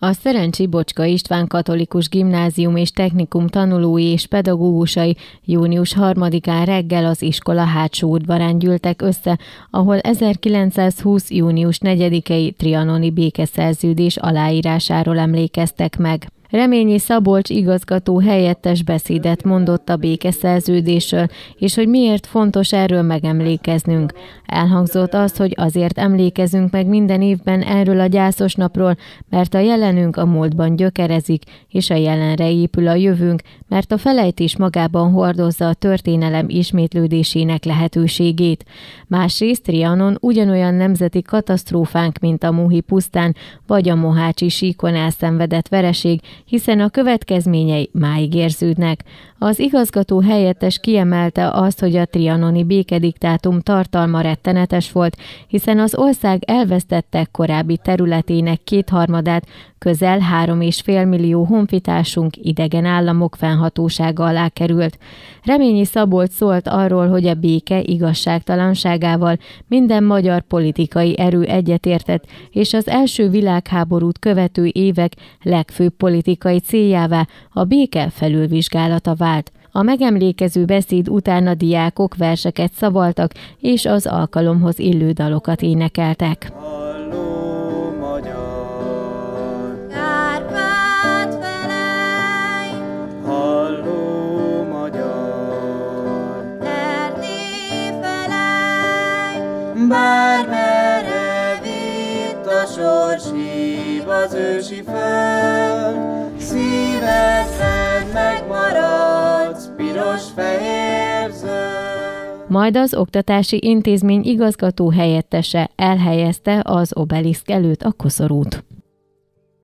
A Szerencsi Bocska István Katolikus Gimnázium és Technikum tanulói és pedagógusai június 3-án reggel az iskola hátsó udvarán gyűltek össze, ahol 1920. június 4-i trianoni békeszerződés aláírásáról emlékeztek meg. Reményi Szabolcs igazgató helyettes beszédet mondott a békeszerződésről, és hogy miért fontos erről megemlékeznünk. Elhangzott az, hogy azért emlékezünk meg minden évben erről a gyászos napról, mert a jelenünk a múltban gyökerezik, és a jelenre épül a jövőnk, mert a felejtés magában hordozza a történelem ismétlődésének lehetőségét. Másrészt Trianon ugyanolyan nemzeti katasztrófánk, mint a Muhi pusztán vagy a Mohácsi síkon elszenvedett vereség, hiszen a következményei máig érződnek. Az igazgató helyettes kiemelte azt, hogy a trianoni békediktátum tartalma rettenetes volt, hiszen az ország elvesztette korábbi területének 2/3, közel 3,5 millió honfitársunk idegen államok fennhatósága alá került. Reményi Szabolcs szólt arról, hogy a béke igazságtalanságával minden magyar politikai erő egyetértett, és az első világháborút követő évek legfőbb politikai céljává a béke felülvizsgálata vált. A megemlékező beszéd után a diákok verseket szavaltak, és az alkalomhoz illő dalokat énekeltek. Bármerre vitt a sors, hív az ősi föld, szívedben megmaradsz, piros-fehér-zöld. Majd az oktatási intézmény igazgató helyettese elhelyezte az obeliszk előtt a koszorút.